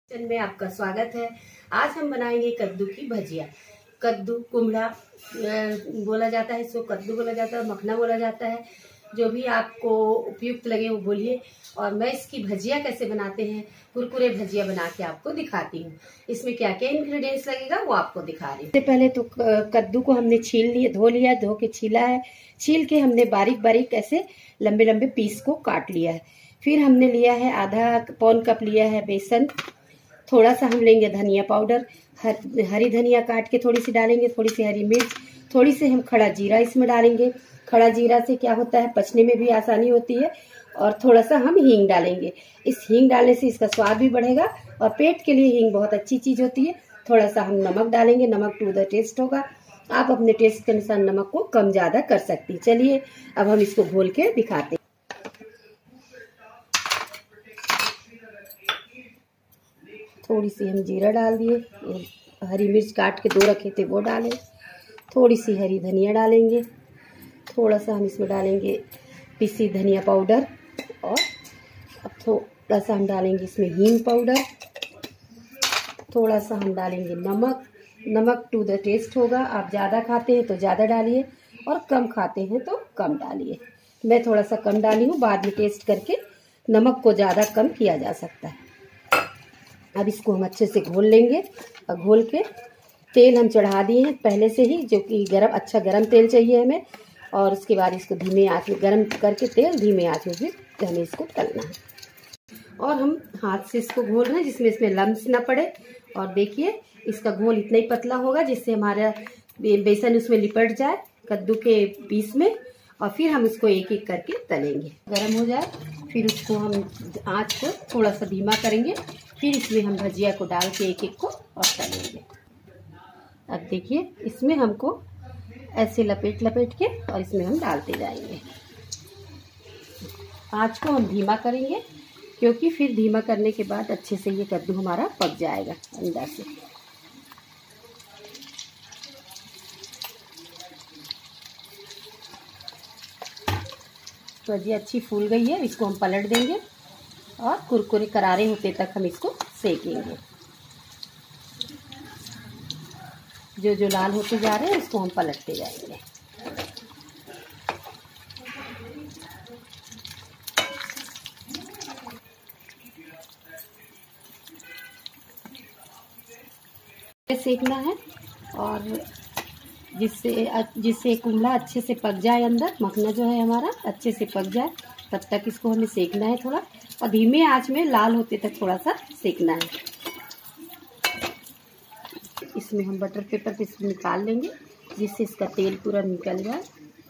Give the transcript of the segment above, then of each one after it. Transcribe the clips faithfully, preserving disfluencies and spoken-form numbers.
Kitchen में आपका स्वागत है। आज हम बनाएंगे कद्दू की भजिया। कद्दू कुम्हड़ा बोला जाता है, इसको कद्दू बोला जाता है, मखना बोला जाता है, जो भी आपको उपयुक्त लगे वो बोलिए। और मैं इसकी भजिया कैसे बनाते हैं, कुरकुरे भजिया बना के आपको दिखाती हूँ। इसमें क्या क्या इंग्रेडिएंट्स लगेगा वो आपको दिखा रही हूँ। सबसे पहले तो कद्दू को हमने छील लिया, धो लिया, धो के छीला है। छील के हमने बारीक बारीक ऐसे लंबे लंबे पीस को काट लिया है। फिर हमने लिया है आधा पौन कप लिया है बेसन। थोड़ा सा हम लेंगे धनिया पाउडर, हर, हरी धनिया काट के थोड़ी सी डालेंगे, थोड़ी सी हरी मिर्च, थोड़ी सी हम खड़ा जीरा इसमें डालेंगे। खड़ा जीरा से क्या होता है, पचने में भी आसानी होती है। और थोड़ा सा हम हींग डालेंगे। इस हींग डालने से इसका स्वाद भी बढ़ेगा और पेट के लिए हींग बहुत अच्छी चीज होती है। थोड़ा सा हम नमक डालेंगे, नमक टू द टेस्ट होगा। आप अपने टेस्ट के अनुसार नमक को कम ज्यादा कर सकती हैं। चलिए अब हम इसको घोल के दिखाते हैं। थोड़ी सी हम जीरा डाल दिए, हरी मिर्च काट के दो रखे थे वो डालें, थोड़ी सी हरी धनिया डालेंगे, थोड़ा सा हम इसमें डालेंगे पिसी धनिया पाउडर, और अब थोड़ा सा हम डालेंगे इसमें हींग पाउडर, थोड़ा सा हम डालेंगे नमक। नमक टू द टेस्ट होगा। आप ज़्यादा खाते हैं तो ज़्यादा डालिए और कम खाते हैं तो कम डालिए। मैं थोड़ा सा कम डाली हूँ, बाद में टेस्ट करके नमक को ज़्यादा कम किया जा सकता है। अब इसको हम अच्छे से घोल लेंगे। और घोल के तेल हम चढ़ा दिए हैं पहले से ही, जो कि गरम अच्छा गरम तेल चाहिए हमें। और उसके बाद इसको धीमे आंच में गरम करके तेल धीमे आंच में फिर हमें इसको तलना है। और हम हाथ से इसको घोल रहे हैं जिसमें इसमें लम्स ना पड़े। और देखिए इसका घोल इतना ही पतला होगा जिससे हमारा बेसन उसमें लिपट जाए कद्दू के पीस में। और फिर हम इसको एक एक करके तलेंगे। गरम हो जाए फिर उसको हम आंच को थोड़ा सा धीमा करेंगे। फिर इसमें हम भजिया को डाल के एक एक को और तलेंगे। अब देखिए इसमें हमको ऐसे लपेट लपेट के और इसमें हम डालते जाएंगे। आंच को हम धीमा करेंगे क्योंकि फिर धीमा करने के बाद अच्छे से ये कद्दू हमारा पक जाएगा अंदर से। भजिया अच्छी फूल गई है, इसको हम पलट देंगे और कुरकुरे करारे होते तक हम इसको सेकेंगे। जो जो लाल होते जा रहे हैं इसको हम पलटते जाएंगे। सेकना है और जिससे जिससे कुम्हड़ा अच्छे से पक जाए, अंदर मखना जो है हमारा अच्छे से पक जाए, तब तक इसको हमें सेकना है थोड़ा। और धीमे आंच में लाल होते तक थोड़ा सा सेकना है। इसमें हम बटर पेपर पे इसको निकाल लेंगे जिससे इसका तेल पूरा निकल जाए।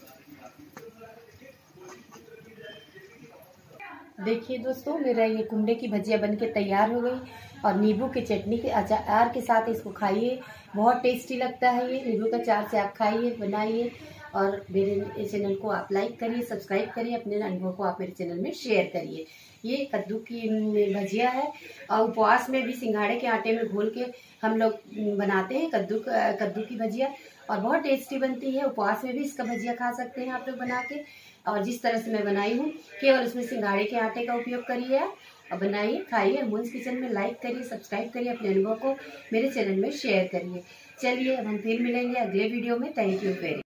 देखिए दोस्तों, मेरा ये कुम्हड़े की भजिया बनके तैयार हो गई। और नींबू की चटनी के अचार के साथ इसको खाइए, बहुत टेस्टी लगता है ये। नींबू का अचार से आप खाइए, बनाइए। और मेरे चैनल को आप लाइक करिए, सब्सक्राइब करिए, अपने अनुभव को आप मेरे चैनल में शेयर करिए। ये कद्दू की भजिया है और उपवास में भी सिंघाड़े के आटे में घोल के हम लोग बनाते हैं कद्दू कद्दू की भजिया, और बहुत टेस्टी बनती है। उपवास में भी इसका भजिया खा सकते हैं आप लोग बना के। और जिस तरह से मैं बनाई हूँ, केवल उसमें सिंघाड़े के आटे का उपयोग करिए आप, और बनाइए, खाइए। मोन्स किचन में लाइक करिए, सब्सक्राइब करिए, अपने अनुभव को मेरे चैनल में शेयर करिए। चलिए अब हम फिर मिलेंगे अगले वीडियो में। Thank you very